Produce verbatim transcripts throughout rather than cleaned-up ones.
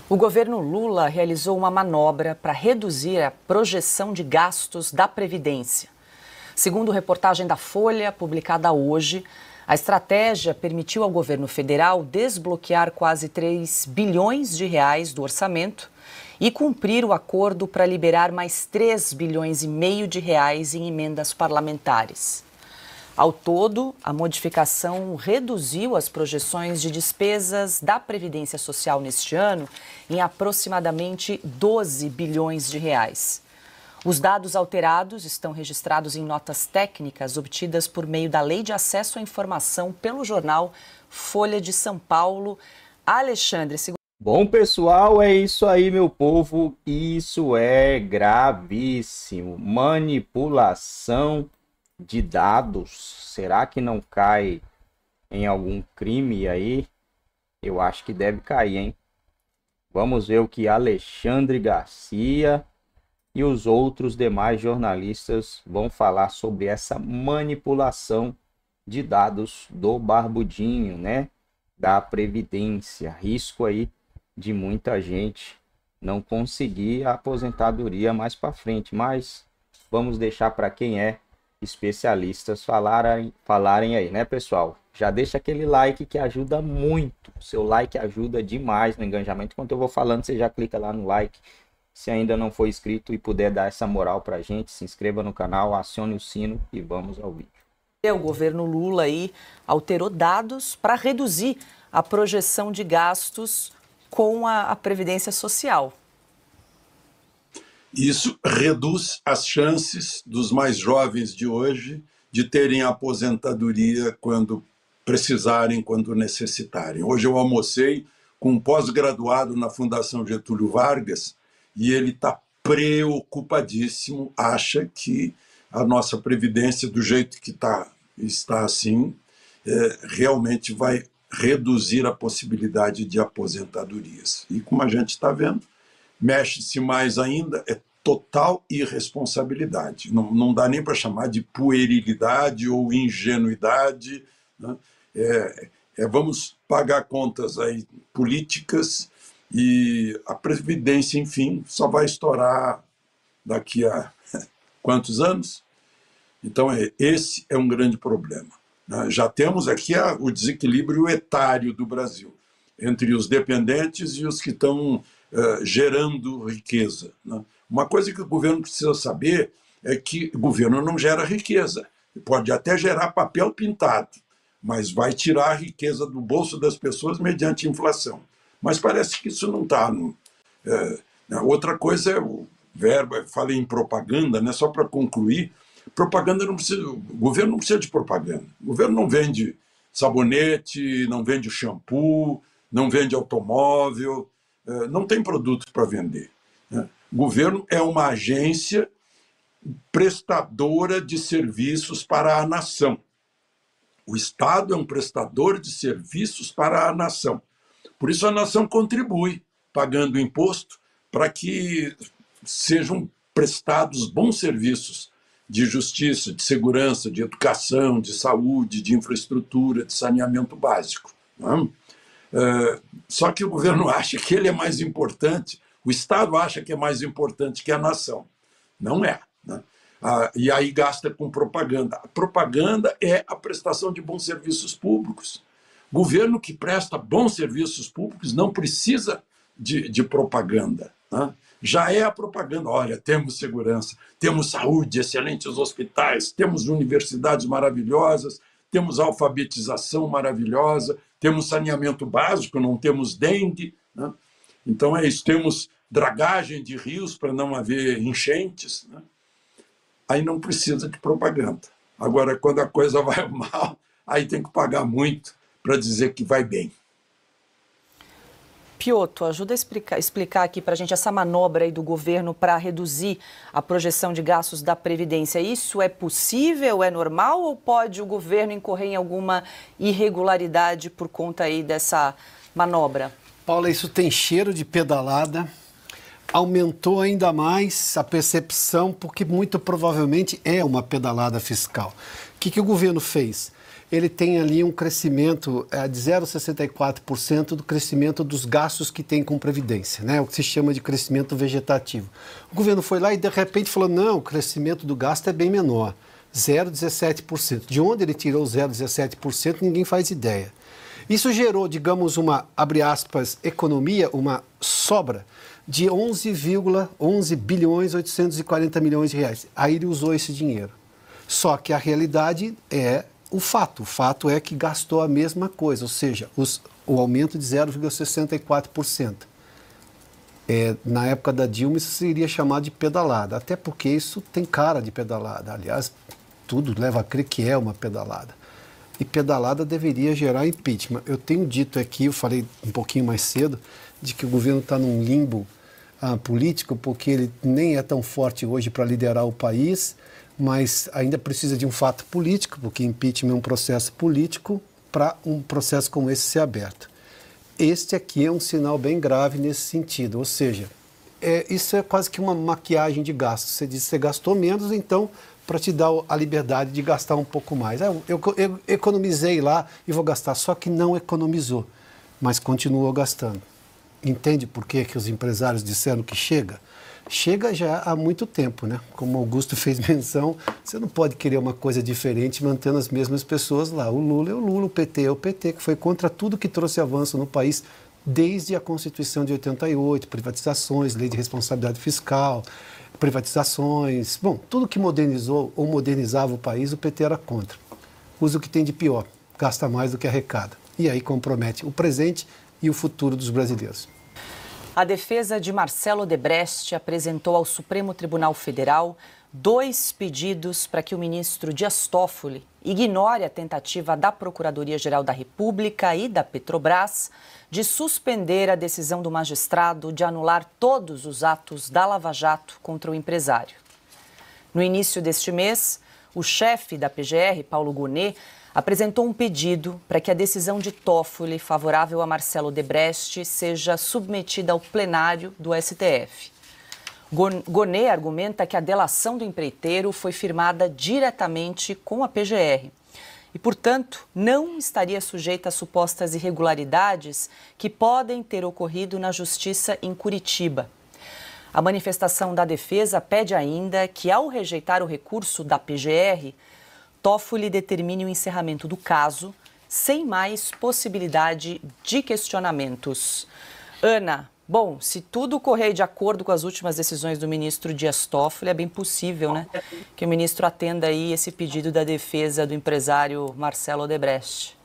O governo Lula realizou uma manobra para reduzir a projeção de gastos da Previdência. Segundo reportagem da Folha, publicada hoje, a estratégia permitiu ao governo federal desbloquear quase três bilhões de reais do orçamento e cumprir o acordo para liberar mais três bilhões e meio de reais em emendas parlamentares. Ao todo, a modificação reduziu as projeções de despesas da Previdência Social neste ano em aproximadamente doze bilhões de reais. Os dados alterados estão registrados em notas técnicas obtidas por meio da Lei de Acesso à Informação pelo jornal Folha de São Paulo. Alexandre, segura... Bom, pessoal, é isso aí, meu povo. Isso é gravíssimo. Manipulação de dados. Será que não cai em algum crime aí? Eu acho que deve cair, hein? Vamos ver o que Alexandre Garcia e os outros demais jornalistas vão falar sobre essa manipulação de dados do Barbudinho, né? Da Previdência. Risco aí de muita gente não conseguir a aposentadoria mais para frente. Mas vamos deixar para quem é especialistas falarem, falarem aí, né, pessoal? Já deixa aquele like que ajuda muito. O seu like ajuda demais no engajamento. Enquanto eu vou falando, você já clica lá no like. Se ainda não for inscrito e puder dar essa moral pra gente, se inscreva no canal, acione o sino e vamos ao vídeo. O governo Lula aí alterou dados para reduzir a projeção de gastos com a, a Previdência Social. Isso reduz as chances dos mais jovens de hoje de terem aposentadoria quando precisarem, quando necessitarem. Hoje eu almocei com um pós-graduado na Fundação Getúlio Vargas e ele está preocupadíssimo, acha que a nossa Previdência, do jeito que tá, está assim, é, realmente vai reduzir a possibilidade de aposentadorias. E como a gente está vendo, mexe-se mais ainda, é total irresponsabilidade. Não, não dá nem para chamar de puerilidade ou ingenuidade, né? É, é, vamos pagar contas aí políticas e a Previdência, enfim, só vai estourar daqui a quantos anos? Então, é, esse é um grande problema, né? Já temos aqui a, o desequilíbrio etário do Brasil, entre os dependentes e os que estão Uh, gerando riqueza, né? Uma coisa que o governo precisa saber é que o governo não gera riqueza. Pode até gerar papel pintado, mas vai tirar a riqueza do bolso das pessoas mediante inflação. Mas parece que isso não está. Uh, outra coisa é o verbo, falei em propaganda, né? Só para concluir, propaganda não precisa, o governo não precisa de propaganda. O governo não vende sabonete, não vende shampoo, não vende automóvel, não tem produto para vender, né? O governo é uma agência prestadora de serviços para a nação. O Estado é um prestador de serviços para a nação. Por isso a nação contribui, pagando imposto, para que sejam prestados bons serviços de justiça, de segurança, de educação, de saúde, de infraestrutura, de saneamento básico, né? Uh, só que o governo acha que ele é mais importante, o Estado acha que é mais importante que a nação. Não é, né? Uh, e aí gasta com propaganda. A propaganda é a prestação de bons serviços públicos. Governo que presta bons serviços públicos não precisa de, de propaganda, né? Já é a propaganda. Olha, temos segurança, temos saúde, excelentes hospitais, temos universidades maravilhosas, temos alfabetização maravilhosa, temos saneamento básico, não temos dengue, né? Então é isso, temos dragagem de rios para não haver enchentes, né? Aí não precisa de propaganda. Agora, quando a coisa vai mal, aí tem que pagar muito para dizer que vai bem. Piotr, ajuda a explicar, explicar aqui para a gente essa manobra aí do governo para reduzir a projeção de gastos da Previdência. Isso é possível, é normal ou pode o governo incorrer em alguma irregularidade por conta aí dessa manobra? Paula, isso tem cheiro de pedalada, aumentou ainda mais a percepção, porque muito provavelmente é uma pedalada fiscal. O que, que o governo fez? ele tem ali um crescimento é, de zero vírgula sessenta e quatro por cento do crescimento dos gastos que tem com Previdência, né? O que se chama de crescimento vegetativo. O governo foi lá e de repente falou, não, o crescimento do gasto é bem menor, zero vírgula dezessete por cento. De onde ele tirou zero vírgula dezessete por cento, ninguém faz ideia. Isso gerou, digamos, uma, abre aspas, economia, uma sobra de onze vírgula onze bilhões oitocentos e quarenta milhões de reais. Aí ele usou esse dinheiro. Só que a realidade é o fato. O fato é que gastou a mesma coisa, ou seja, os, o aumento de zero vírgula sessenta e quatro por cento. É, na época da Dilma, isso seria chamado de pedalada, até porque isso tem cara de pedalada. Aliás, tudo leva a crer que é uma pedalada. E pedalada deveria gerar impeachment. Eu tenho dito aqui, eu falei um pouquinho mais cedo, de que o governo está num limbo ah, político, porque ele nem é tão forte hoje para liderar o país, mas ainda precisa de um fato político, porque impeachment é um processo político, para um processo como esse ser aberto. Este aqui é um sinal bem grave nesse sentido, ou seja, é, isso é quase que uma maquiagem de gastos. Você diz que você gastou menos, então, para te dar a liberdade de gastar um pouco mais. Eu, eu, eu economizei lá e vou gastar, só que não economizou, mas continuou gastando. Entende por que que os empresários disseram que chega? Chega já há muito tempo, né? Como Augusto fez menção, você não pode querer uma coisa diferente mantendo as mesmas pessoas lá. O Lula é o Lula, o P T é o P T, que foi contra tudo que trouxe avanço no país desde a Constituição de oitenta e oito, privatizações, lei de responsabilidade fiscal, privatizações, bom, tudo que modernizou ou modernizava o país, o P T era contra. Usa o que tem de pior, gasta mais do que arrecada. E aí compromete o presente e o futuro dos brasileiros. A defesa de Marcelo Odebrecht apresentou ao Supremo Tribunal Federal dois pedidos para que o ministro Dias Toffoli ignore a tentativa da Procuradoria-Geral da República e da Petrobras de suspender a decisão do magistrado de anular todos os atos da Lava Jato contra o empresário. No início deste mês, o chefe da P G R, Paulo Gonet, apresentou um pedido para que a decisão de Toffoli favorável a Marcelo Odebrecht seja submetida ao plenário do S T F. Gonet argumenta que a delação do empreiteiro foi firmada diretamente com a P G R e, portanto, não estaria sujeita a supostas irregularidades que podem ter ocorrido na Justiça em Curitiba. A manifestação da defesa pede ainda que, ao rejeitar o recurso da P G R, Toffoli determine o encerramento do caso, sem mais possibilidade de questionamentos. Ana, bom, se tudo correr de acordo com as últimas decisões do ministro Dias Toffoli, é bem possível, né, que o ministro atenda aí esse pedido da defesa do empresário Marcelo Odebrecht.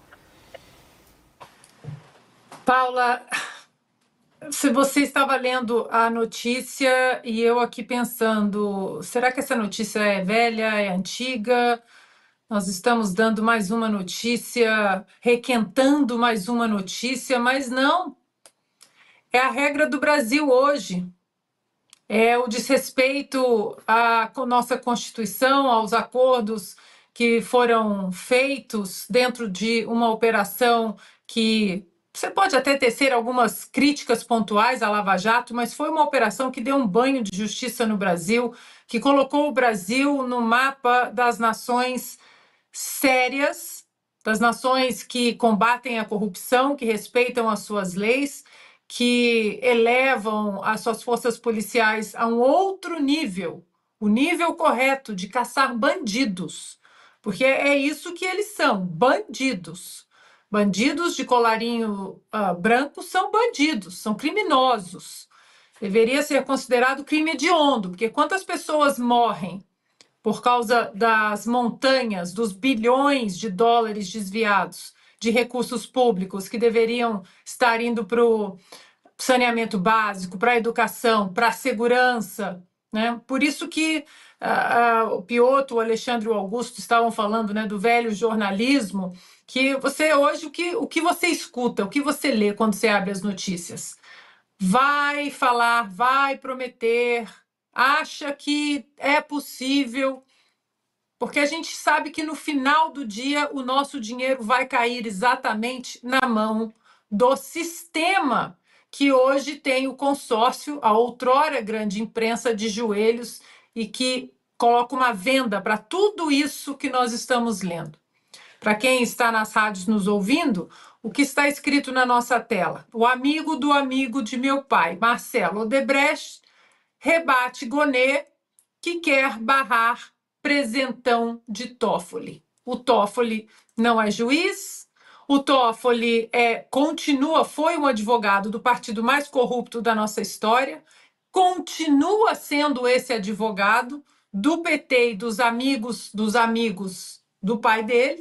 Paula, se você estava lendo a notícia e eu aqui pensando, será que essa notícia é velha, é antiga? Nós estamos dando mais uma notícia, requentando mais uma notícia, mas não. É a regra do Brasil hoje. É o desrespeito à nossa Constituição, aos acordos que foram feitos dentro de uma operação que você pode até tecer algumas críticas pontuais à Lava Jato, mas foi uma operação que deu um banho de justiça no Brasil, que colocou o Brasil no mapa das nações sérias, das nações que combatem a corrupção, que respeitam as suas leis, que elevam as suas forças policiais a um outro nível, o nível correto de caçar bandidos, porque é isso que eles são, bandidos. Bandidos de colarinho uh, branco são bandidos, são criminosos. Deveria ser considerado crime hediondo, porque quantas pessoas morrem por causa das montanhas, dos bilhões de dólares desviados de recursos públicos que deveriam estar indo para o saneamento básico, para a educação, para a segurança, né? Por isso que uh, uh, o Piotr, o Alexandre e o Augusto estavam falando, né, do velho jornalismo, que você hoje, o que, o que você escuta, o que você lê quando você abre as notícias? Vai falar, vai prometer, acha que é possível, porque a gente sabe que no final do dia o nosso dinheiro vai cair exatamente na mão do sistema que hoje tem o consórcio, a outrora grande imprensa, de joelhos e que coloca uma venda para tudo isso que nós estamos lendo. para quem está nas rádios nos ouvindo, o que está escrito na nossa tela. O amigo do amigo de meu pai, Marcelo Odebrecht, rebate Gonê, que quer barrar presentão de Toffoli. O Toffoli não é juiz, o Toffoli é, continua, foi um advogado do partido mais corrupto da nossa história, continua sendo esse advogado do P T e dos amigos dos amigos do pai dele,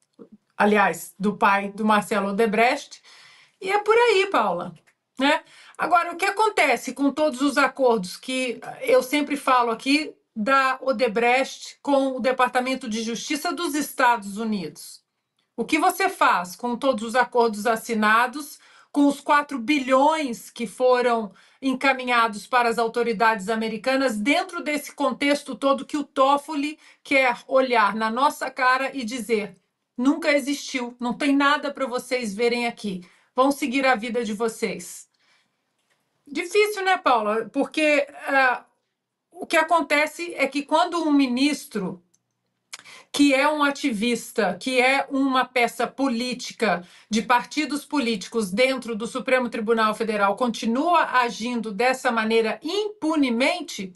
aliás, do pai do Marcelo Odebrecht, e é por aí, Paula, né? Agora, o que acontece com todos os acordos que eu sempre falo aqui da Odebrecht com o Departamento de Justiça dos Estados Unidos? O que você faz com todos os acordos assinados, com os quatro bilhões que foram encaminhados para as autoridades americanas dentro desse contexto todo que o Toffoli quer olhar na nossa cara e dizer: nunca existiu, não tem nada para vocês verem aqui, vão seguir a vida de vocês. Difícil, né, Paula? Porque uh, o que acontece é que quando um ministro que é um ativista, que é uma peça política de partidos políticos dentro do Supremo Tribunal Federal, continua agindo dessa maneira impunemente,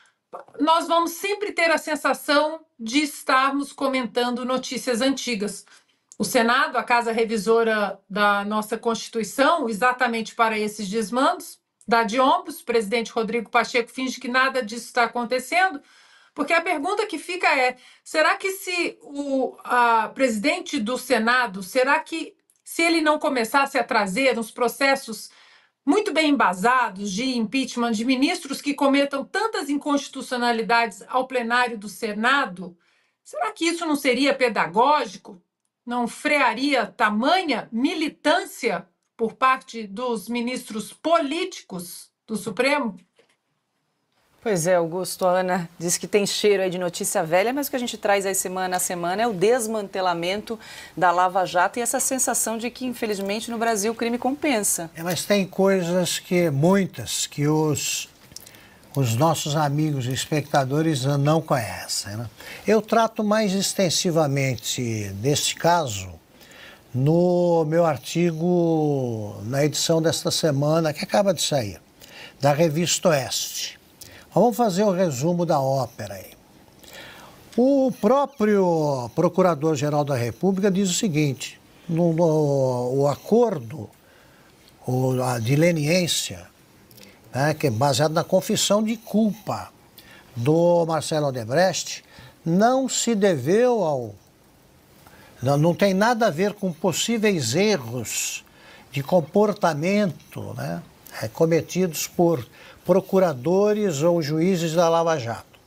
nós vamos sempre ter a sensação de estarmos comentando notícias antigas. O Senado, a casa revisora da nossa Constituição, exatamente para esses desmandos, dá de ombros, o presidente Rodrigo Pacheco finge que nada disso está acontecendo, porque a pergunta que fica é, será que se o a, presidente do Senado, será que se ele não começasse a trazer uns processos muito bem embasados de impeachment de ministros que cometam tantas inconstitucionalidades ao plenário do Senado, será que isso não seria pedagógico? Não frearia tamanha militância por parte dos ministros políticos do Supremo? Pois é, Augusto, a Ana diz que tem cheiro aí de notícia velha, mas o que a gente traz aí semana a semana é o desmantelamento da Lava Jato e essa sensação de que, infelizmente, no Brasil o crime compensa. É, mas tem coisas que, muitas, que os, os nossos amigos e espectadores não conhecem, né? Eu trato mais extensivamente deste caso no meu artigo, na edição desta semana, que acaba de sair, da Revista Oeste. Vamos fazer o resumo da ópera aí. O próprio Procurador-Geral da República diz o seguinte, no, no o acordo o, a de leniência, né, que é baseado na confissão de culpa do Marcelo Odebrecht, não se deveu ao... Não, não tem nada a ver com possíveis erros de comportamento, né, é, cometidos por procuradores ou juízes da Lava Jato.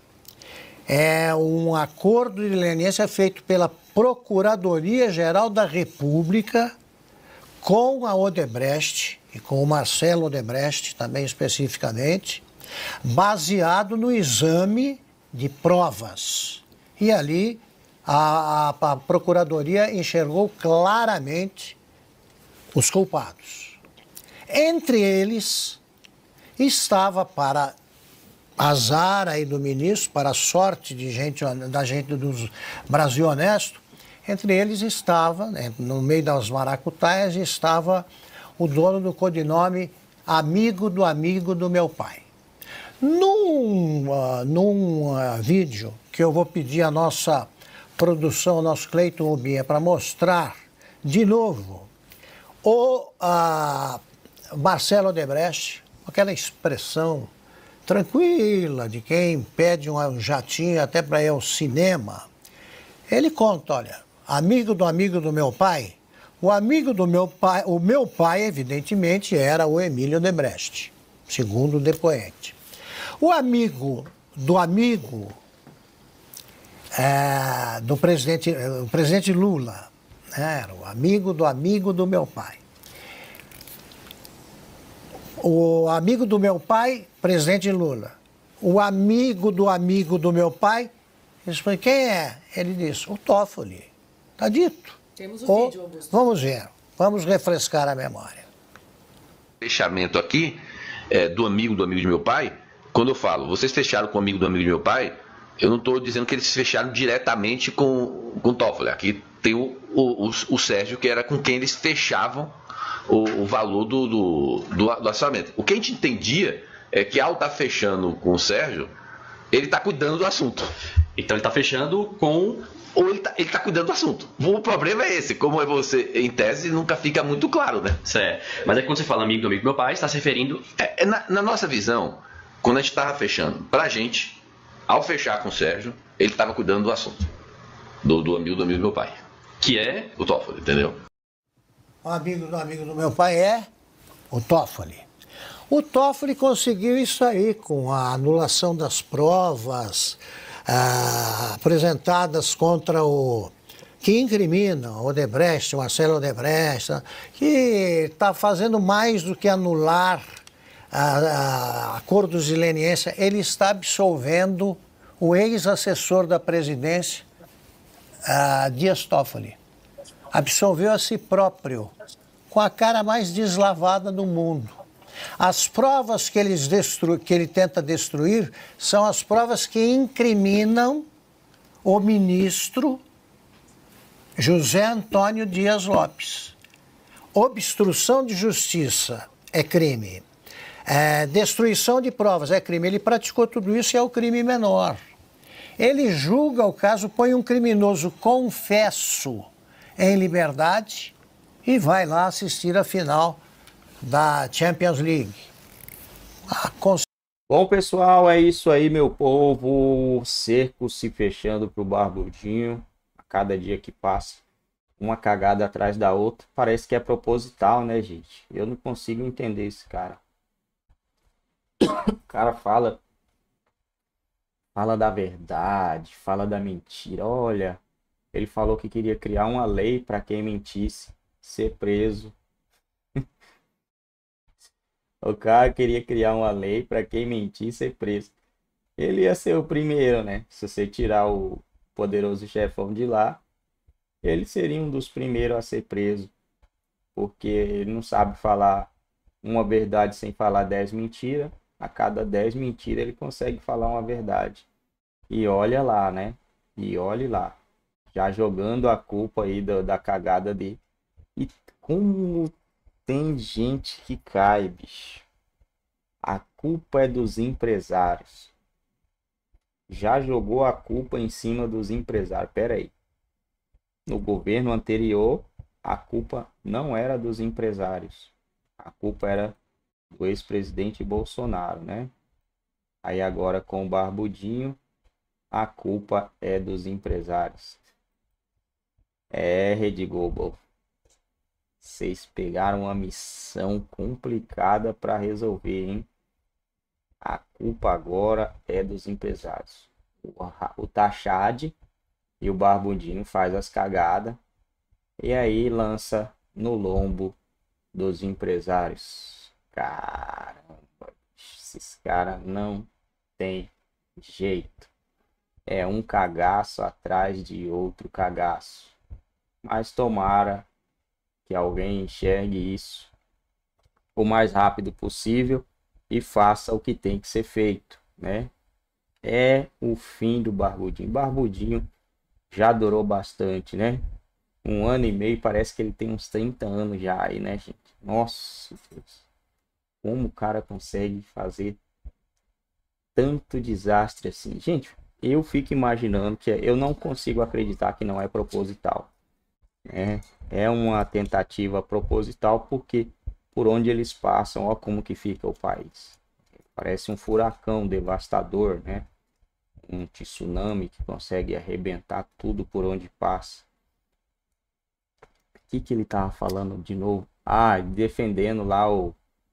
É um acordo de leniência feito pela Procuradoria-Geral da República com a Odebrecht e com o Marcelo Odebrecht também especificamente, baseado no exame de provas. E ali a, a, a Procuradoria enxergou claramente os culpados. Entre eles estava, para azar aí do ministro, para a sorte de gente, da gente do Brasil honesto, entre eles estava, né, no meio das maracutaias, estava o dono do codinome amigo do amigo do meu pai. Num, uh, num uh, vídeo que eu vou pedir à nossa produção, ao nosso Cleiton Ubinha, para mostrar de novo o uh, Marcelo Odebrecht, aquela expressão tranquila de quem pede um jatinho até para ir ao cinema. Ele conta, olha, amigo do amigo do meu pai. O amigo do meu pai, o meu pai, evidentemente, era o Emílio Odebrecht, segundo o depoente. O amigo do amigo é, do presidente, o presidente Lula, né, era o amigo do amigo do meu pai. O amigo do meu pai, presidente Lula. O amigo do amigo do meu pai, eles falaram, quem é? Ele disse, o Toffoli. Está dito. Temos o o, vídeo, Augusto. Vamos ver, vamos refrescar a memória. Fechamento aqui é, do amigo do amigo de meu pai, quando eu falo, vocês fecharam com o amigo do amigo de meu pai, eu não estou dizendo que eles fecharam diretamente com, com o Toffoli. Aqui tem o, o, o, o Sérgio, que era com quem eles fechavam o, o valor do, do, do, do orçamento. O que a gente entendia é que, ao estar fechando com o Sérgio, ele está cuidando do assunto. Então ele está fechando com... Ou ele está ele tá cuidando do assunto. O problema é esse. Como é você, em tese, nunca fica muito claro, né? Certo. Mas é que quando você fala amigo do amigo do meu pai, está se referindo... É, é na, na nossa visão, quando a gente estava fechando, pra gente, ao fechar com o Sérgio, ele estava cuidando do assunto. Do, do amigo do amigo do meu pai. Que é... O Toffoli, entendeu? O amigo do amigo do meu pai é o Toffoli. O Toffoli conseguiu isso aí com a anulação das provas ah, apresentadas contra o... que incrimina o Odebrecht, o Marcelo Odebrecht, que está fazendo mais do que anular a, a acordos de leniência. Ele está absolvendo o ex-assessor da presidência, ah, Dias Toffoli. Absolveu a si próprio, com a cara mais deslavada do mundo. As provas que, eles destru... que ele tenta destruir são as provas que incriminam o ministro José Antônio Dias Lopes. Obstrução de justiça é crime. É, destruição de provas é crime. Ele praticou tudo isso e é o crime menor. Ele julga o caso, põe um criminoso confesso em liberdade e vai lá assistir a final da Champions League. Ah, cons... Bom, pessoal, é isso aí, meu povo. Cerco se fechando pro Barbudinho. A cada dia que passa, uma cagada atrás da outra. Parece que é proposital, né, gente? Eu não consigo entender esse cara. O cara fala... Fala da verdade, fala da mentira. Olha, ele falou que queria criar uma lei para quem mentisse ser preso. O cara queria criar uma lei para quem mentir ser preso. Ele ia ser o primeiro, né? Se você tirar o poderoso chefão de lá, ele seria um dos primeiros a ser preso. Porque ele não sabe falar uma verdade sem falar dez mentiras. A cada dez mentiras ele consegue falar uma verdade. E olha lá, né? E olhe lá. Já jogando a culpa aí da, da cagada dele. E como... tem gente que cai, bicho. A culpa é dos empresários. Já jogou a culpa em cima dos empresários. Pera aí. No governo anterior, a culpa não era dos empresários. A culpa era do ex-presidente Bolsonaro, né? Aí agora com o Barbudinho, a culpa é dos empresários. É, Rede Globo. Vocês pegaram uma missão complicada para resolver, hein? A culpa agora é dos empresários. O, o Tachad e o Barbudinho faz as cagadas e aí lança no lombo dos empresários. Caramba, esses caras não tem jeito. É um cagaço atrás de outro cagaço. Mas tomara que alguém enxergue isso o mais rápido possível e faça o que tem que ser feito, né? É o fim do Barbudinho. Barbudinho já durou bastante, né? Um ano e meio, parece que ele tem uns trinta anos já aí, né, gente? Nossa Deus. Como o cara consegue fazer tanto desastre assim? Gente, eu fico imaginando que eu não consigo acreditar que não é proposital. É, é uma tentativa proposital porque por onde eles passam, ó como que fica o país. Parece um furacão devastador, né? Um tsunami que consegue arrebentar tudo por onde passa. O que que ele tava falando de novo? Ah, defendendo lá o,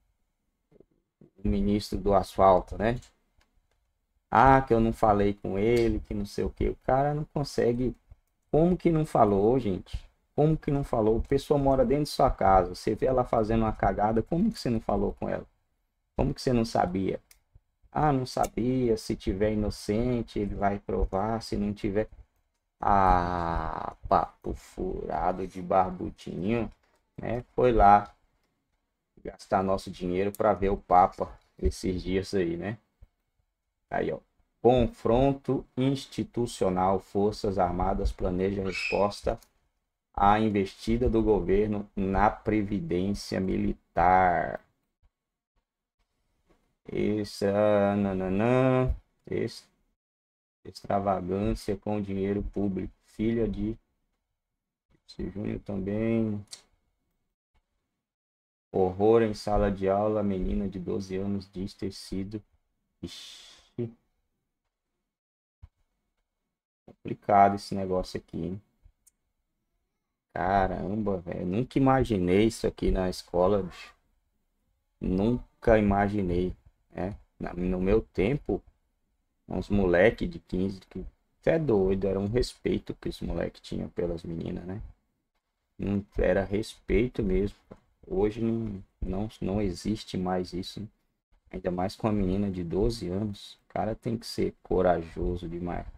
o ministro do asfalto, né? Ah, que eu não falei com ele, que não sei o que. O cara não consegue. Como que não falou, gente? Como que não falou? A pessoa mora dentro de sua casa. Você vê ela fazendo uma cagada. Como que você não falou com ela? Como que você não sabia? Ah, não sabia. Se tiver inocente, ele vai provar. Se não tiver... Ah, papo furado de Barbudinho, né? Foi lá gastar nosso dinheiro para ver o Papa esses dias aí, né? Aí, ó. Confronto institucional. Forças Armadas planeja resposta a investida do governo na Previdência Militar. Essa, nananã, esse, extravagância com dinheiro público. Filha de Júnior também. Horror em sala de aula. Menina de doze anos diz ter sido. Ixi. Complicado esse negócio aqui, hein? Caramba, velho. Nunca imaginei isso aqui na escola, bicho. Nunca imaginei, né? No meu tempo, uns moleque de quinze, que até doido, era um respeito que os moleques tinham pelas meninas, né? Não era respeito mesmo. Hoje não, não, não existe mais isso, né? Ainda mais com a menina de doze anos. O cara tem que ser corajoso demais.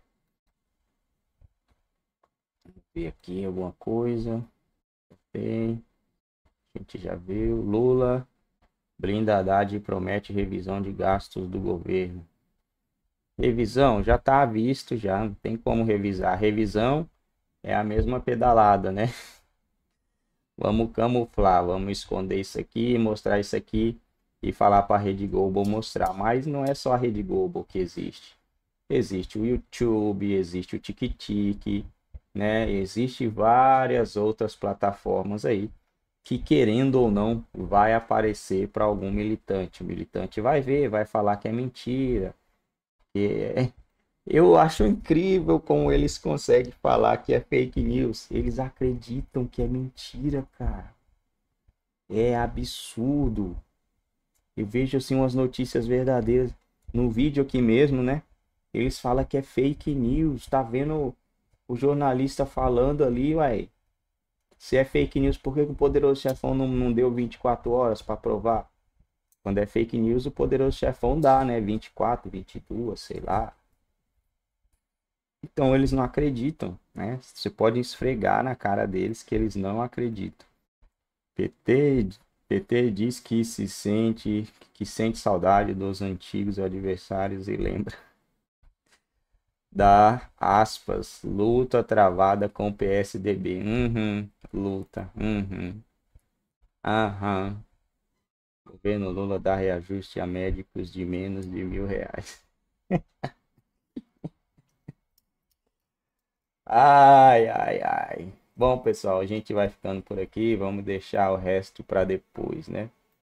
Vamos ver aqui alguma coisa. Bem, a gente já viu. Lula blinda Haddad e promete revisão de gastos do governo. Revisão já está visto, já não tem como revisar. Revisão é a mesma pedalada, né? Vamos camuflar, vamos esconder isso aqui, mostrar isso aqui e falar para a Rede Globo mostrar. Mas não é só a Rede Globo que existe. Existe o YouTube, existe o TikTok, né? Existe várias outras plataformas aí que, querendo ou não, vai aparecer para algum militante. O militante vai ver, vai falar que é mentira. Que eu acho incrível como eles conseguem falar que é fake news. Eles acreditam que é mentira, cara. É absurdo. Eu vejo assim umas notícias verdadeiras no vídeo aqui mesmo, né? Eles falam que é fake news. Tá vendo o jornalista falando ali, uai. Se é fake news, por que o Poderoso Chefão não, não deu vinte e quatro horas para provar? Quando é fake news, o Poderoso Chefão dá, né? vinte e quatro, vinte e dois, sei lá. Então eles não acreditam, né? Você pode esfregar na cara deles que eles não acreditam. P T, P T diz que se sente, que sente saudade dos antigos adversários e lembra da, aspas, luta travada com o P S D B. Uhum, luta. Uhum. Aham. Governo Lula dá reajuste a médicos de menos de mil reais. Ai, ai, ai. Bom, pessoal, a gente vai ficando por aqui. Vamos deixar o resto para depois, né?